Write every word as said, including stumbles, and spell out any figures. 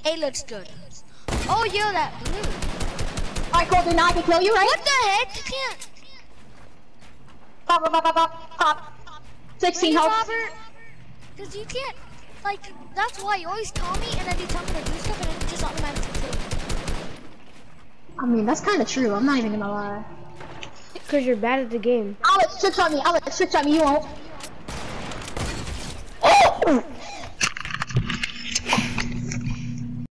A looks good. Oh, yo, that blue. Alright, Colton, now I can kill you, right? What the heck? You can't. Pop, pop, pop, pop, pop. sixteen Really, health. Robert? Because you can't, like, that's why you always tell me and then you tell me to do stuff and then you just automatically kill me. I mean, that's kind of true. I'm not even gonna lie. Because you're bad at the game. Alex, trickshot me. Alex, trickshot me. You won't. Oh!